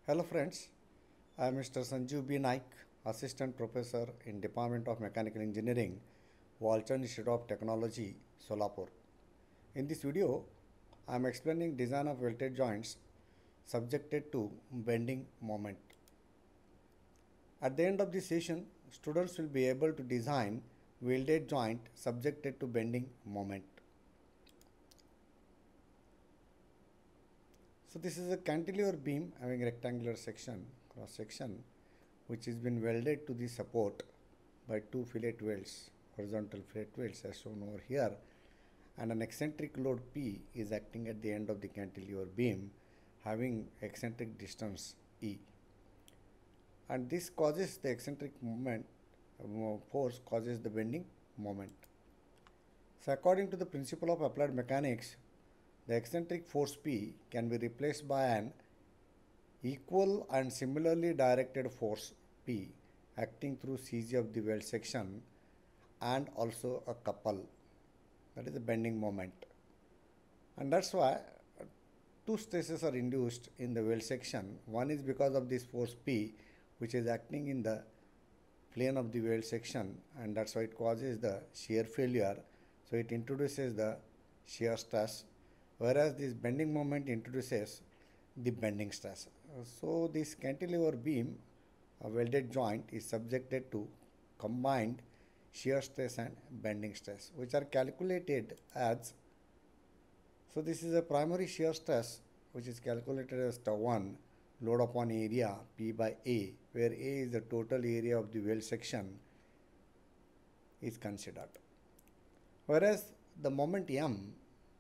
Hello friends, I am Mr. Sanjeev B. Naik, Assistant Professor in Department of Mechanical Engineering, Walchand Institute of Technology, Solapur. In this video, I am explaining design of welded joints subjected to bending moment. At the end of this session, students will be able to design welded joint subjected to bending moment. So this is a cantilever beam having rectangular section, cross section, which has been welded to the support by two fillet welds, horizontal fillet welds as shown over here, and an eccentric load P is acting at the end of the cantilever beam having eccentric distance E. And this causes the eccentric moment, force causes the bending moment. So according to the principle of applied mechanics, the eccentric force P can be replaced by an equal and similarly directed force P acting through CG of the weld section and also a couple, that is the bending moment. And that's why two stresses are induced in the weld section. One is because of this force P which is acting in the plane of the weld section, and that's why it causes the shear failure. So it introduces the shear stress, whereas this bending moment introduces the bending stress. So this cantilever beam, a welded joint, is subjected to combined shear stress and bending stress, which are calculated as, so this is a primary shear stress which is calculated as tau 1 load upon area P by A, where A is the total area of the weld section is considered. Whereas the moment M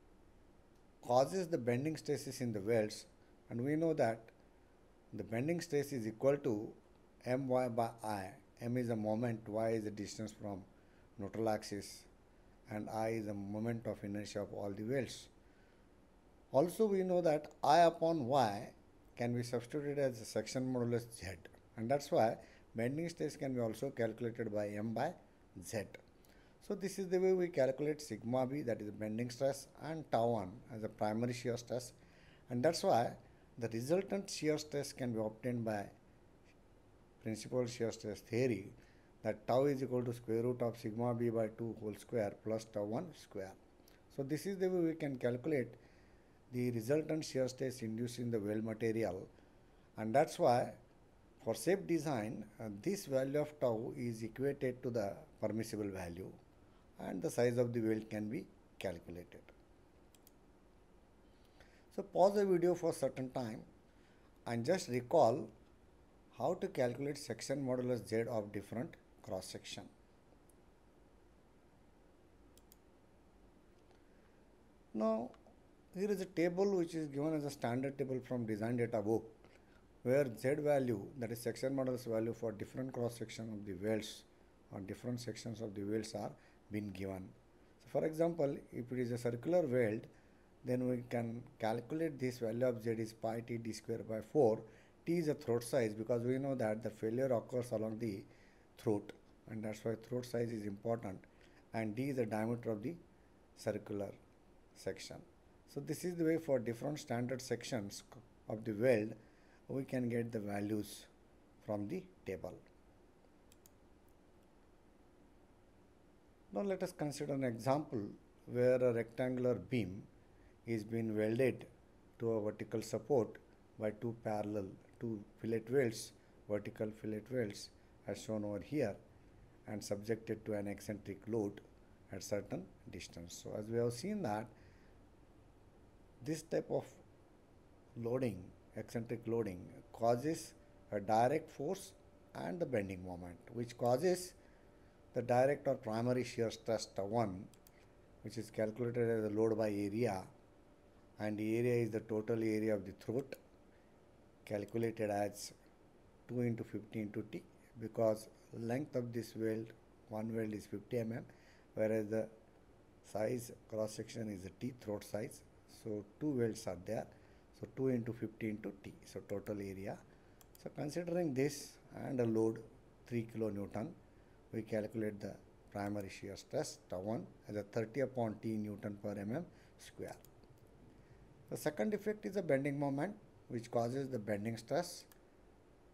causes the bending stresses in the welds, and we know that the bending stress is equal to My by I. M is the moment, Y is the distance from neutral axis, and I is the moment of inertia of all the welds. Also we know that I upon Y can be substituted as the section modulus Z, and that's why bending stress can be also calculated by M by Z. So this is the way we calculate sigma B, that is the bending stress, and tau 1 as a primary shear stress, and that's why the resultant shear stress can be obtained by principal shear stress theory, that tau is equal to square root of sigma B by 2 whole square plus tau 1 square. So this is the way we can calculate the resultant shear stress induced in the weld material, and that's why for safe design this value of tau is equated to the permissible value, and the size of the weld can be calculated. So pause the video for a certain time and just recall how to calculate section modulus Z of different cross section. Now here is a table which is given as a standard table from design data book, where Z value, that is section modulus value for different cross section of the welds or different sections of the welds are been given. So for example, if it is a circular weld, then we can calculate this value of Z is pi t d square by 4. T is a throat size, because we know that the failure occurs along the throat, and that's why throat size is important, and D is the diameter of the circular section. So this is the way for different standard sections of the weld we can get the values from the table. Now let us consider an example where a rectangular beam is being welded to a vertical support by two fillet welds, vertical fillet welds as shown over here, and subjected to an eccentric load at certain distance. So as we have seen that this type of loading, eccentric loading, causes a direct force and the bending moment, which causes the direct or primary shear stress tau 1, which is calculated as the load by area, and the area is the total area of the throat, calculated as 2 into 50 into T, because length of this weld, one weld is 50 mm, whereas the size cross section is the T throat size. So two welds are there, so 2 into 50 into T, so total area. So considering this and a load 3 kilonewton, we calculate the primary shear stress tau 1 as a 30 upon T Newton per mm square. The second effect is the bending moment, which causes the bending stress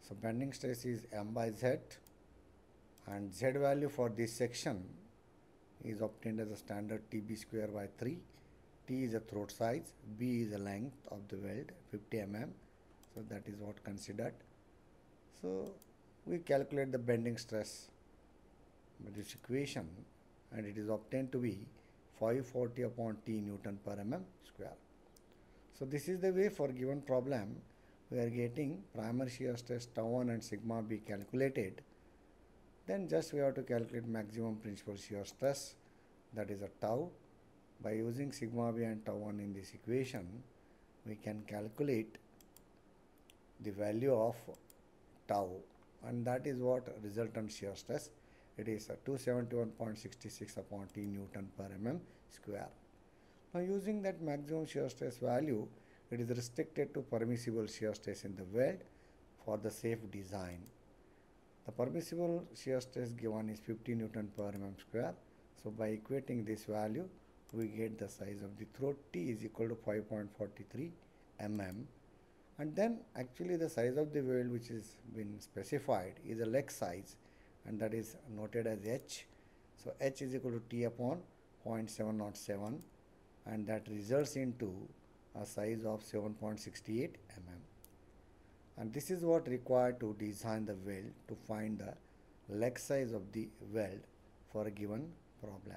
So bending stress is m by z, and z value for this section is obtained as a standard TB square by 3. T is the throat size, B is the length of the weld, 50 mm. So that is what considered. So we calculate the bending stress with this equation, and it is obtained to be 540 upon T Newton per mm square. So this is the way for given problem we are getting primary shear stress tau 1 and sigma b calculated. Then just we have to calculate maximum principal shear stress, that is a tau. By using sigma b and tau 1 in this equation, we can calculate the value of tau, and that is what resultant shear stress. It is 271.66 upon T Newton per mm square. Now using that maximum shear stress value, it is restricted to permissible shear stress in the weld for the safe design. The permissible shear stress given is 50 Newton per mm square. So by equating this value, we get the size of the throat. T is equal to 5.43 mm. And then actually the size of the weld which is been specified is a leg size, and that is noted as H. So H is equal to T upon 0.707, and that results into a size of 7.68 mm. And this is what required to design the weld to find the leg size of the weld for a given problem.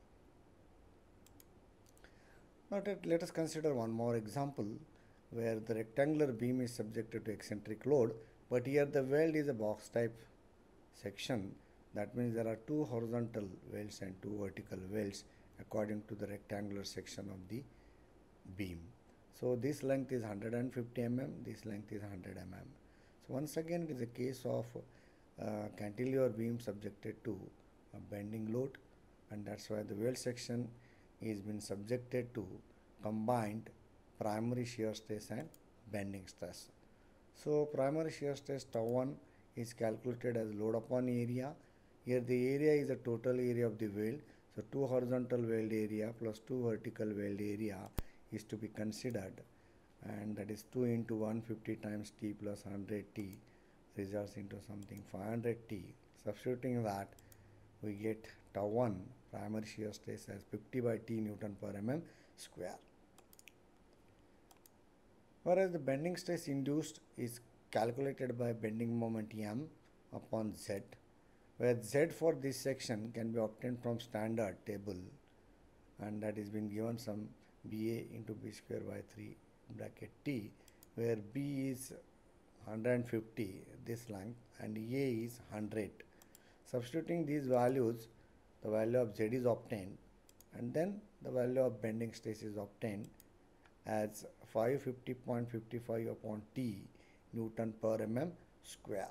Now let us consider one more example where the rectangular beam is subjected to eccentric load, but here the weld is a box type section. That means there are two horizontal welds and two vertical welds according to the rectangular section of the beam. So this length is 150 mm, this length is 100 mm. So once again it is a case of cantilever beam subjected to a bending load, and that's why the weld section is been subjected to combined primary shear stress and bending stress. So primary shear stress tau 1 is calculated as load upon area. Here the area is the total area of the weld. So 2 horizontal weld area plus 2 vertical weld area is to be considered, and that is 2 into 150 times T plus 100 T results into something 500 T. Substituting that, we get tau 1 primary shear stress as 50 by T Newton per mm square. Whereas the bending stress induced is calculated by bending moment M upon Z, where Z for this section can be obtained from standard table, and that is been given some BA into B square by 3 bracket T, where B is 150 this length and A is 100. Substituting these values, the value of Z is obtained, and then the value of bending stress is obtained as 550.55 upon T Newton per mm square.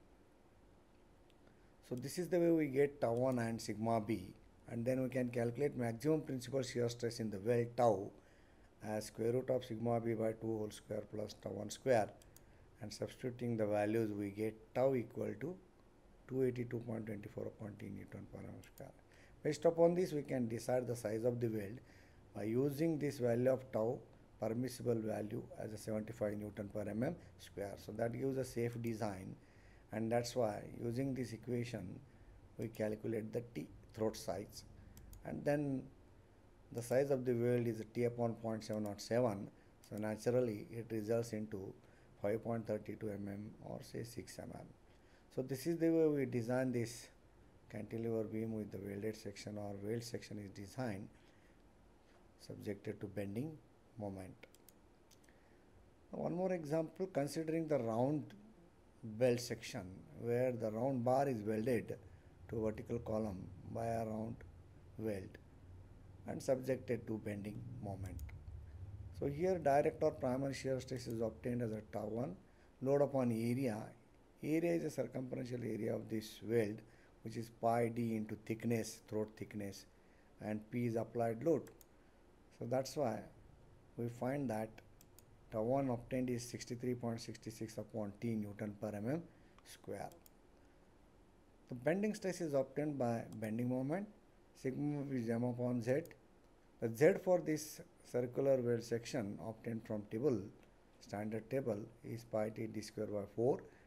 So this is the way we get tau 1 and sigma b, and then we can calculate maximum principal shear stress in the weld tau as square root of sigma b by 2 whole square plus tau 1 square, and substituting the values we get tau equal to 282.24 upon T Newton per mm square. Based upon this, we can decide the size of the weld by using this value of tau permissible value as a 75 Newton per mm square. So that gives a safe design, and that's why using this equation we calculate the T throat size, and then the size of the weld is T upon 0.707. So naturally it results into 5.32 mm or say 6 mm. So this is the way we design this cantilever beam with the welded section, or weld section is designed subjected to bending moment. One more example, considering the round weld section where the round bar is welded to vertical column by a round weld and subjected to bending moment. So here direct or primary shear stress is obtained as a tau 1 load upon area. Area is the circumferential area of this weld, which is pi d into thickness, throat thickness, and P is applied load. So that's why we find that tau 1 obtained is 63.66 upon T Newton per mm square. The bending stress is obtained by bending moment. Sigma is m upon z. The z for this circular weld section obtained from table, standard table, is pi t d square by 4,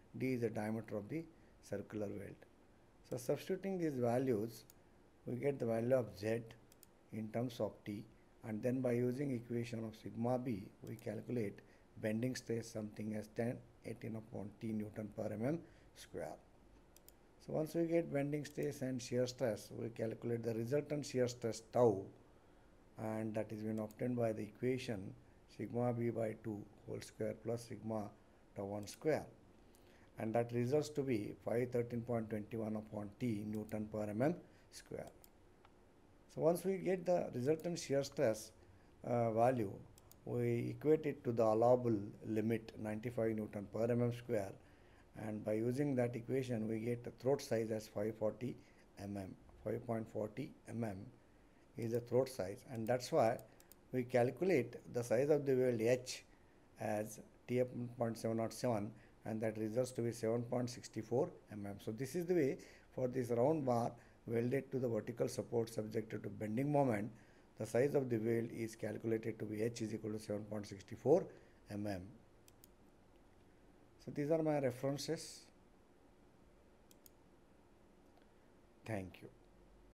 d is the diameter of the circular weld. So substituting these values, we get the value of z in terms of t, and then by using equation of sigma b, we calculate bending stress something as 1018 upon t Newton per mm square. So once we get bending stress and shear stress, we calculate the resultant shear stress tau, and that is been obtained by the equation sigma b by 2 whole square plus sigma tau 1 square, and that results to be 513.21 upon t Newton per mm square. So once we get the resultant shear stress value, we equate it to the allowable limit 95 Newton per mm square, and by using that equation we get the throat size as 540 mm. 5.40 mm is the throat size, and that's why we calculate the size of the weld H as TF.707, and that results to be 7.64 mm. So this is the way for this round bar welded to the vertical support subjected to bending moment, the size of the weld is calculated to be H is equal to 7.64 mm. So these are my references. Thank you.